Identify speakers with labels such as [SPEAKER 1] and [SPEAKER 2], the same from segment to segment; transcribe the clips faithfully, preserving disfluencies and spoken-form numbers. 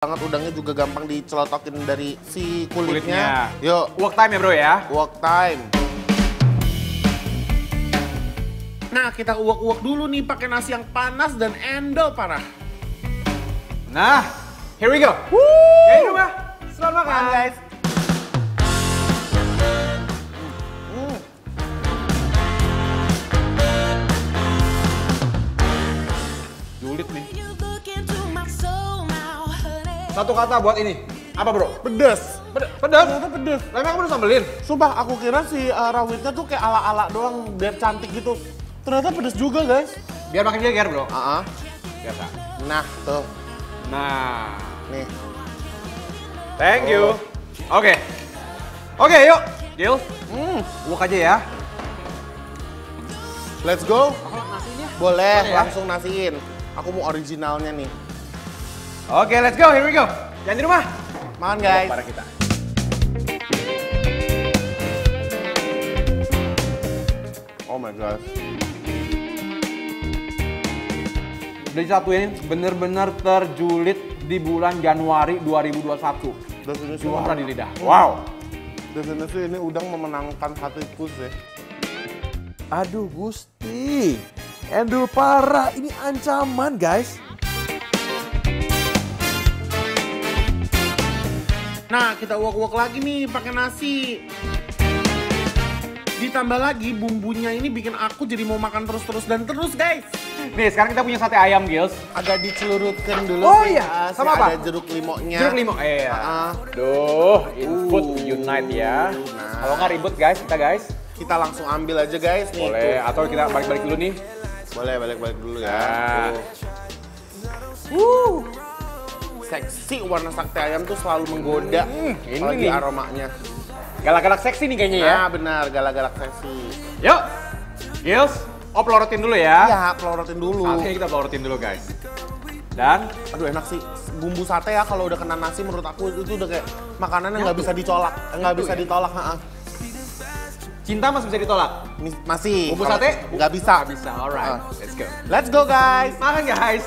[SPEAKER 1] banget, udangnya juga gampang dicelotokin dari si
[SPEAKER 2] Kulitnya.
[SPEAKER 1] kulitnya. Yuk,
[SPEAKER 2] Wok time ya bro ya.
[SPEAKER 1] wok time. Nah, kita uak-uak dulu nih pakai nasi yang panas dan endol parah.
[SPEAKER 2] Nah, here we go.
[SPEAKER 1] Woo!
[SPEAKER 2] Ya di rumah, selamat makan
[SPEAKER 1] Makan, guys.
[SPEAKER 2] Julid nih. Satu kata buat ini. Apa bro?
[SPEAKER 1] Pedes.
[SPEAKER 2] Pedas? Pedas?
[SPEAKER 1] Ternyata pedes.
[SPEAKER 2] Tapi aku udah sambelin.
[SPEAKER 1] Sumpah, aku kira si uh, rawitnya tuh kayak ala-ala doang biar cantik gitu. Ternyata pedes juga, guys.
[SPEAKER 2] Biar makin geger bro.
[SPEAKER 1] Ah, uh-uh.
[SPEAKER 2] Biasa.
[SPEAKER 1] Nah, tuh.
[SPEAKER 2] Nah.
[SPEAKER 1] Nih.
[SPEAKER 2] Thank you.
[SPEAKER 1] Oh.
[SPEAKER 2] Oke. Oke yuk. Gil.
[SPEAKER 1] Hmm.
[SPEAKER 2] Uak aja ya.
[SPEAKER 1] Let's go.
[SPEAKER 2] Nasinya?
[SPEAKER 1] Boleh,
[SPEAKER 2] Boleh ya?
[SPEAKER 1] langsung nasiin. Aku mau originalnya nih.
[SPEAKER 2] Oke, let's go. Here we go. Jangan di rumah.
[SPEAKER 1] Makan, guys.
[SPEAKER 2] Para kita.
[SPEAKER 1] Oh my god.
[SPEAKER 2] Udah disatuin, bener-bener terjulit di bulan Januari dua ribu dua puluh satu.
[SPEAKER 1] Definisi
[SPEAKER 2] Juara di lidah. Wow.
[SPEAKER 1] Definisi ini udang memenangkan hatiku sih.
[SPEAKER 3] Aduh Gusti, endul parah, ini ancaman guys.
[SPEAKER 1] Nah, kita uak-uak lagi nih pakai nasi. Ditambah lagi bumbunya ini bikin aku jadi mau makan terus-terus dan terus, guys.
[SPEAKER 2] Nih, sekarang kita punya sate ayam, Gils.
[SPEAKER 1] Agak dicelurutkan dulu
[SPEAKER 2] Oh
[SPEAKER 1] sih.
[SPEAKER 2] iya,
[SPEAKER 1] uh, si
[SPEAKER 2] sama apa?
[SPEAKER 1] Ada jeruk limonya.
[SPEAKER 2] Jeruk limau. Iya.
[SPEAKER 1] Ah,
[SPEAKER 2] Duh, input
[SPEAKER 1] Uh,
[SPEAKER 2] unite ya.
[SPEAKER 1] nah.
[SPEAKER 2] Kalau nggak ribut guys, kita guys.
[SPEAKER 1] kita langsung ambil aja, guys. Nih,
[SPEAKER 2] Boleh,
[SPEAKER 1] tuh.
[SPEAKER 2] atau kita balik-balik dulu nih.
[SPEAKER 1] Boleh balik-balik dulu ya.
[SPEAKER 2] Nah.
[SPEAKER 1] Tuh. Wuh. Seksi warna sate ayam tuh selalu menggoda.
[SPEAKER 2] Hmm, ini
[SPEAKER 1] Apalagi
[SPEAKER 2] nih.
[SPEAKER 1] aromanya.
[SPEAKER 2] Galak-galak seksi nih kayaknya ya.
[SPEAKER 1] Nah, benar, galak-galak seksi.
[SPEAKER 2] Yuk, Gils, oh pelorotin dulu ya.
[SPEAKER 1] Iya, pelorotin dulu.
[SPEAKER 2] Saatnya kita pelorotin dulu guys. Dan,
[SPEAKER 1] Aduh, enak sih. Bumbu sate ya kalau udah kena nasi menurut aku itu udah kayak makanan yang nggak bisa dicolak, nggak bisa
[SPEAKER 2] ya?
[SPEAKER 1] ditolak. Ha-ha.
[SPEAKER 2] cinta masih bisa ditolak?
[SPEAKER 1] Mis- Masih.
[SPEAKER 2] Bumbu
[SPEAKER 1] Kalau-
[SPEAKER 2] sate?
[SPEAKER 1] Nggak bisa.
[SPEAKER 2] Nggak bisa, alright.
[SPEAKER 1] Ah.
[SPEAKER 2] Let's go.
[SPEAKER 1] Let's go, guys.
[SPEAKER 2] Makan guys.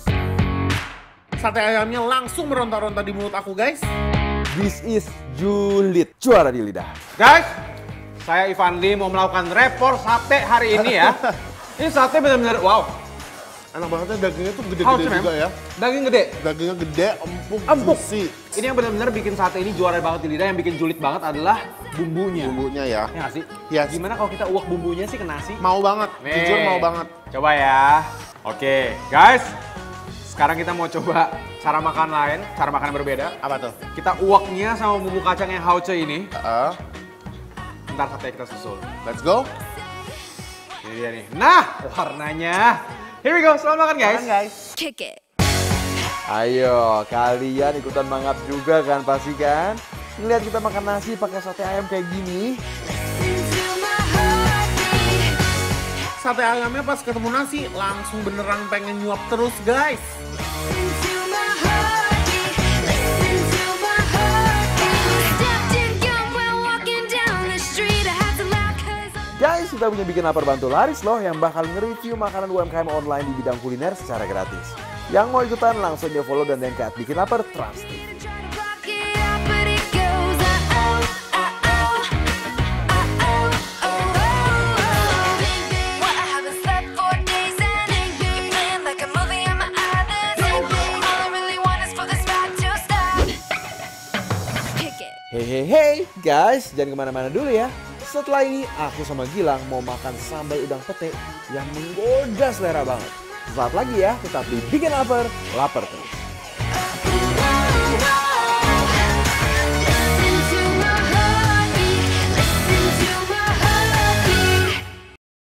[SPEAKER 1] Sate ayamnya langsung meronta-ronta di mulut aku, guys.
[SPEAKER 3] This is julid, juara di lidah.
[SPEAKER 2] Guys, saya Ivandi mau melakukan repor sate hari ini ya. Ini sate benar-benar wow.
[SPEAKER 1] Enak banget ya, dagingnya tuh
[SPEAKER 2] How
[SPEAKER 1] gede-gede
[SPEAKER 2] to,
[SPEAKER 1] juga
[SPEAKER 2] ma'am?
[SPEAKER 1] ya.
[SPEAKER 2] Daging gede.
[SPEAKER 1] Dagingnya gede, empuk,
[SPEAKER 2] Empuk.
[SPEAKER 1] juicy.
[SPEAKER 2] Ini yang benar-benar bikin sate ini juara banget di lidah, yang bikin julid banget adalah bumbunya.
[SPEAKER 1] Bumbunya ya.
[SPEAKER 2] Ya nggak sih?
[SPEAKER 1] Yes.
[SPEAKER 2] Gimana kalau kita uak bumbunya sih ke nasi?
[SPEAKER 1] Mau banget,
[SPEAKER 2] Nih.
[SPEAKER 1] jujur mau banget.
[SPEAKER 2] Coba ya. Oke, guys. Sekarang kita mau coba cara makan lain, cara makan yang berbeda.
[SPEAKER 1] Apa tuh?
[SPEAKER 2] Kita uaknya sama bumbu kacang yang hauce ini.
[SPEAKER 1] Uh,
[SPEAKER 2] Ntar sate kita susul.
[SPEAKER 1] let's go.
[SPEAKER 2] Ini dia nih. Nah, warnanya. Here we go, selamat makan guys.
[SPEAKER 1] Makan, guys.
[SPEAKER 4] Kick it.
[SPEAKER 3] Ayo, kalian ikutan mangap juga kan pasti kan? Ngeliat kita makan nasi pakai sate ayam kayak gini.
[SPEAKER 4] Into my heartbeat.
[SPEAKER 1] Sate ayamnya pas ketemu nasi langsung beneran pengen nyuap terus, guys.
[SPEAKER 4] Into my heartbeat. Listen to my heartbeat. Stepped in gun while walking down the street. I had to laugh 'cause I'm
[SPEAKER 3] Guys, kita punya bikin lapar bantu laris loh yang bakal nge-review makanan U M K M online di bidang kuliner secara gratis. Yang mau ikutan langsung dia follow dan link at Bikin Lapar Trans T V.
[SPEAKER 4] trying to block it out, but it goes. Uh oh, uh oh, uh oh, oh oh. Bing bing, what I haven't slept for days and bing bing, playing like a movie on my eyelids. Bing bing, all I really want is for this fight to stop. Kick it.
[SPEAKER 3] Hehehe, guys, jangan kemana-mana dulu ya. Setelah ini, aku sama Gilang mau makan sambal udang pete yang menggoda selera banget. Sesaat lagi ya, tetap di Bikin Lapar, lapar terus.